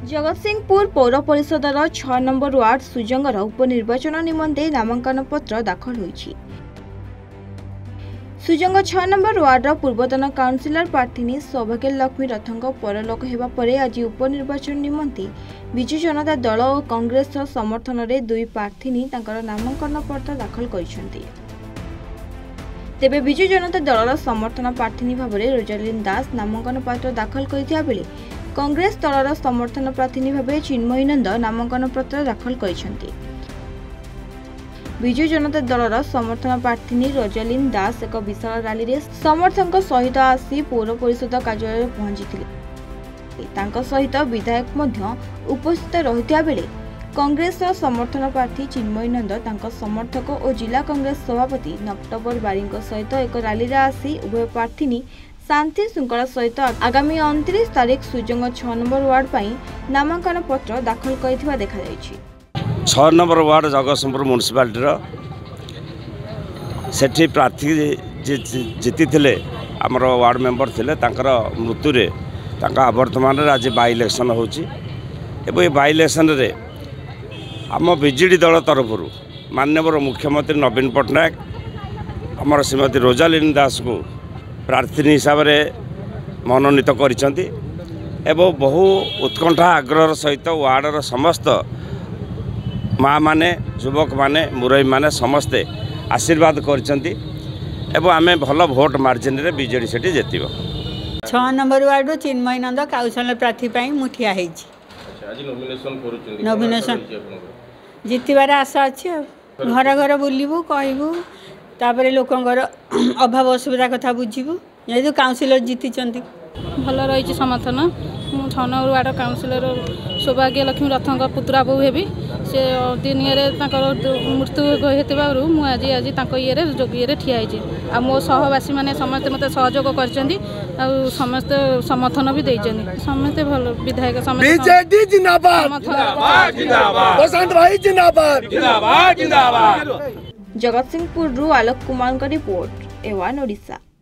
जगतसिंहपुर पौर परिषदर 6 number ward सुजंगर उपनिर्वाचन निमंते नामांकन पत्र दाखल होईछि। सुजंग 6 नंबर वार्डर पूर्वतन काउंसिलर प्रार्थी सौभाग्य लक्ष्मी रथंक परलोक हेबा परे आज उपनिर्वाचन निमंते विजु जनता दल और कांग्रेस समर्थन में दुई प्रार्थी तांकर नामांकन पत्र दाखल करिसेंति। तेबे विजु जनता दलर समर्थन प्रार्थी भाव में रोजालिन दास नामांकन पत्र दाखल करथिया बेले कांग्रेस दलर समर्थन प्रार्थी भाव चिन्मयी नंद नामांकन पत्र दाखल करिसेंति। विजु जनता दलर समर्थन प्रार्थी रोजालिन दास एक विशाल रैली रे समर्थकों सहित आसी पौर परिषद कार्यालय पहुंची तांको सहित विधायक मध्य उपस्थित रहिथिया बेले कांग्रेस समर्थन प्रार्थी चिन्मयी नंद तांको समर्थक और जिला कांग्रेस सभापति नक्टबर बारी सहित एक रैली रे आसी उभय प्रार्थी शांति श्रृंखला सहित आगामी 29 तारीख सुजंग 6 नंबर वार्ड पर नामांकन पत्र दाखल करथिबा देखा जायछि। 6 नंबर वार्ड जगतसिंहपुर म्युनिसिपालिटी सेठी प्रार्थी जीति थे आमर वार्ड मेंबर थे मृत्यु रे वर्तमान आज बाई इलेक्शन होची बाई इलेक्शन रे आम बीजेडी दल तरफ माननीय मुख्यमंत्री नवीन पट्टनायक आमर श्रीमती रोजालिन दास को प्रार्थी हिसाब से मनोनीत करिसेंति एवं बहु उत्कंठा आग्रह सहित वार्डर समस्त माँ माने युवक माने मुरई माने समस्ते आशीर्वाद करिसेंति एवं आमे भल भोट मार्जिन रे बीजेडी सेठी जेतिबो। 6 नंबर वार्ड चिन्मयी नंद काउंसिलर प्रार्थी पाई मुठिया हेछि। आज नॉमिनेशन नॉमिनेशन जितबार आशा अच्छी घर घर बुलू कहबू तापर लोकंर अभाव असुविधा कथा बुझीबू ये काउंसिलर जीति भल रही समर्थन 6 नंबर वार्ड काउंसिलर सौभाग्य लक्ष्मी रथंक पुत्रा बो हेबी से दिन मृत्यु होता मुझे ये ठिया आ मो सहवासी मैंने समस्त मत सहयोग कर समस्त समर्थन भी देते समस्त भल विधायक जगतसिंहपुर आलोक कुमार रिपोर्ट A1 ओडिशा।